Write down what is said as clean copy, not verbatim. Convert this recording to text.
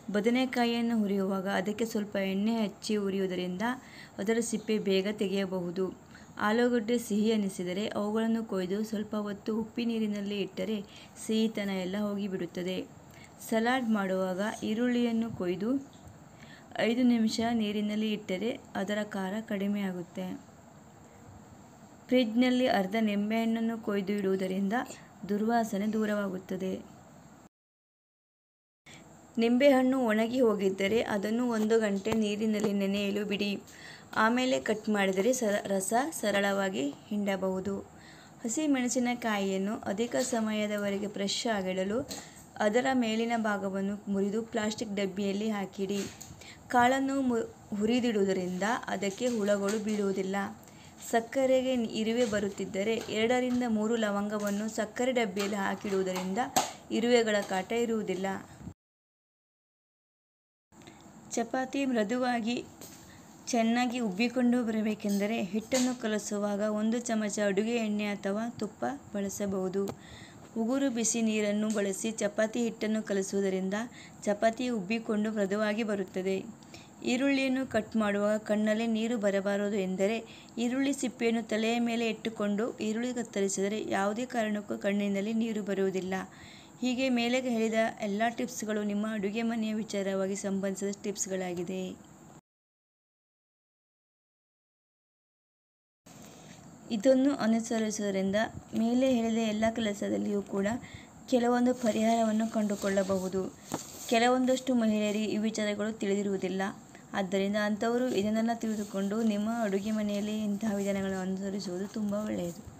ಬದನೆಕಾಯಿಯನ್ನು ಹುರಿಯುವಾಗ ಅದಕ್ಕೆ ಸ್ವಲ್ಪ ಎಣ್ಣೆ ಹಚ್ಚಿ ಹುರಿಯುವುದರಿಂದ ಅದರ ಸಿಪ್ಪೆ ಬೇಗ ತೆಗೆಯಬಹುದು. ಆಲೂಗಡ್ಡೆ ಸಿಹಿ ಅನಿಸಿದರೆ ಅವುಗಳನ್ನು ಕೊಯ್ದು ಸ್ವಲ್ಪ ಹೊತ್ತು ಉಪ್ಪಿನೀರಿನಲ್ಲಿ ಇಟ್ಟರೆ ಸಿಹಿತನ ಎಲ್ಲ ಹೋಗಿಬಿಡುತ್ತದೆ. ಸಲಾಡ್ ಮಾಡುವಾಗ ಈರುಳ್ಳಿಯನ್ನು ಕೊಯ್ದು 5 ನಿಮಿಷ ನೀರಿನಲ್ಲಿ ಇಟ್ಟರೆ ಅದರ ಖಾರ ಕಡಿಮೆ ಆಗುತ್ತೆ. ಫ್ರಿಡ್ಜ್ನಲ್ಲಿ ಅರ್ಧ ನಿಂಬೆಹಣ್ಣನ್ನು ಕೊಯ್ದು ಇಡುವುದರಿಂದ ದುರ್ವಾಸನೆ ದೂರವಾಗುತ್ತದೆ. ನಿಂಬೆಹಣ್ಣು ಒಣಗಿ ಹೋಗಿದ್ದರೆ ಅದನ್ನು 1 ಗಂಟೆ ನೀರಿನಲ್ಲಿ ನೆನೆಯಲು ಬಿಡಿ. ಆಮೇಲೆ ಕಟ್ ಮಾಡಿದರೆ ರಸ ಸರಳವಾಗಿ ಹಿಂಡಬಹುದು. ಹಸಿಮೆಣಸಿನಕಾಯಿಯನ್ನು ಅಧಿಕ ಸಮಯದವರೆಗೆ ಫ್ರೆಶ್ ಆಗಿಡಲು ಅದರ ಮೇಲಿನ ಭಾಗವನ್ನು ಮುರಿದು ಪ್ಲಾಸ್ಟಿಕ್ ಡಬ್ಬಿಯಲ್ಲಿ ಹಾಕಿಡಿ. ಕಾಳನ್ನು ಹುರಿದಿಡುವುದರಿಂದ ಅದಕ್ಕೆ ಹುಳಗಳು ಬೀಳುವುದಿಲ್ಲ. ಸಕ್ಕರೆಗೆ ಇರುವೆ ಬರುತ್ತಿದ್ದರೆ 2 ರಿಂದ 3 ಲವಂಗವನ್ನು ಸಕ್ಕರೆ ಡಬ್ಬಿಯಲ್ಲಿ ಹಾಕಿಡುವುದರಿಂದ ಇರುವೆಗಳ ಕಾಟ ಇರುವುದಿಲ್ಲ. ಚಪಾತಿ ಮೃದುವಾಗಿ ಚೆನ್ನಾಗಿ ಉಬ್ಬಿಕೊಂಡು ಬರಬೇಕೆಂದರೆ ಹಿಟ್ಟನ್ನು ಕಲಸುವಾಗ 1 ಚಮಚ ಅಡುಗೆ ಎಣ್ಣೆ ಅಥವಾ ತುಪ್ಪ ಬಳಸಬಹುದು. ಉಗುರು ಬಿಸಿ ನೀರನ್ನು ಬಳಸಿ ಚಪಾತಿ ಹಿಟ್ಟನ್ನು ಕಲಸುವುದರಿಂದ ಚಪಾತಿ ಉಬ್ಬಿಕೊಂಡು ಮೃದುವಾಗಿ ಬರುತ್ತದೆ. ಈರುಳ್ಳಿಯನ್ನು ಕಟ್ ಮಾಡುವಾಗ ಕಣ್ಣಲ್ಲಿ ನೀರು ಬರಬಾರದು ಎಂದರೆ ಈರುಳ್ಳಿ ಸಿಪ್ಪೆಯನ್ನು ತಲೆಯ ಮೇಲೆ ಇಟ್ಟುಕೊಂಡು ಈರುಳ್ಳಿ ಕತ್ತರಿಸಿದರೆ ಯಾವುದೇ ಕಾರಣಕ್ಕೂ ಕಣ್ಣಿನಲ್ಲಿ ನೀರು ಬರುವುದಿಲ್ಲ. ಹೀಗೆ ಮೇಲೆ ಹೇಳಿದ ಎಲ್ಲ ಟಿಪ್ಸ್ಗಳು ನಿಮ್ಮ ಅಡುಗೆ ಮನೆಯ ವಿಚಾರವಾಗಿ ಸಂಬಂಧಿಸಿದ ಟಿಪ್ಸ್ಗಳಾಗಿದೆ. ಇದನ್ನು ಅನುಸರಿಸುವುದರಿಂದ ಮೇಲೆ ಹೇಳಿದ ಎಲ್ಲ ಕೆಲಸದಲ್ಲಿಯೂ ಕೂಡ ಕೆಲವೊಂದು ಪರಿಹಾರವನ್ನು ಕಂಡುಕೊಳ್ಳಬಹುದು. ಕೆಲವೊಂದಷ್ಟು ಮಹಿಳೆಯರಿಗೆ ಈ ವಿಚಾರಗಳು ತಿಳಿದಿರುವುದಿಲ್ಲ. ಆದ್ದರಿಂದ ಅಂಥವರು ಇದನ್ನೆಲ್ಲ ತಿಳಿದುಕೊಂಡು ನಿಮ್ಮ ಅಡುಗೆ ಮನೆಯಲ್ಲಿ ಇಂತಹ ವಿಧಾನಗಳನ್ನು ಅನುಸರಿಸುವುದು ತುಂಬ ಒಳ್ಳೆಯದು.